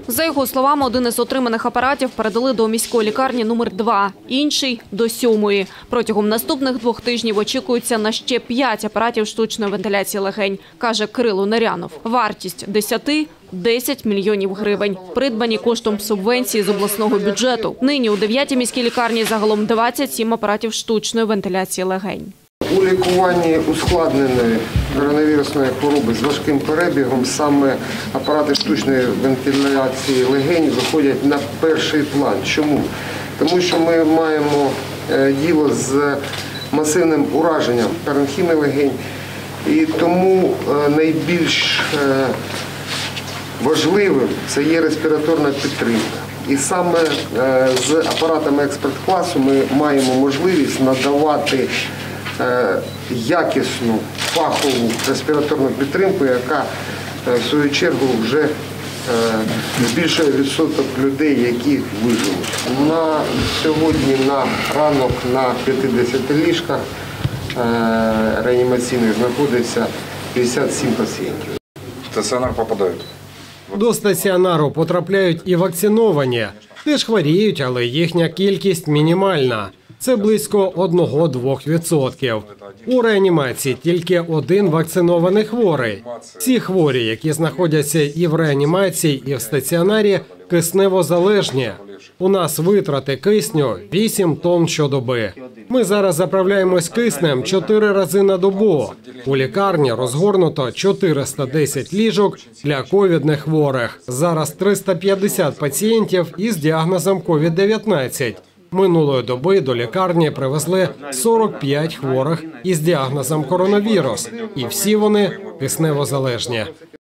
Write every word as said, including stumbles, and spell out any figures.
За його словами, один із отриманих апаратів передали до міської лікарні номер два, інший – до сьомої. Протягом наступних двох тижнів очікується на ще п'ять апаратів штучної вентиляції легень, каже Кирило Нерянов. Вартість десяти – десять мільйонів гривень, придбані коштом субвенції з обласного бюджету. Нині у дев'ятій міській лікарні загалом двадцять сім апаратів штучної вентиляції легень. У лікуванні ускладненої коронавірусної хвороби з важким перебігом саме апарати штучної вентиляції легень виходять на перший план. Чому? Тому що ми маємо діло з масивним ураженням паренхіми легень, і тому найбільш важливим це є респіраторна підтримка. І саме з апаратами експерт-класу ми маємо можливість надавати якісну фахову респіраторну підтримку, яка в свою чергу вже збільшує відсоток людей, які виживуть. На сьогодні на ранок на п'ятдесяти ліжках реанімаційних знаходиться п'ятдесят сім пацієнтів. В стаціонар попадають? До стаціонару потрапляють і вакциновані. Теж хворіють, але їхня кількість мінімальна. Це близько одного-двох відсотків. У реанімації тільки один вакцинований хворий. Всі хворі, які знаходяться і в реанімації, і в стаціонарі, кисневозалежні. У нас витрати кисню вісім тонн щодоби. Ми зараз заправляємось киснем чотири рази на добу. У лікарні розгорнуто чотириста десять ліжок для ковідних хворих. Зараз триста п'ятдесят пацієнтів із діагнозом ковід дев'ятнадцять. Минулої доби до лікарні привезли сорок п'ять хворих із діагнозом коронавірус. І всі вони кисневозалежні.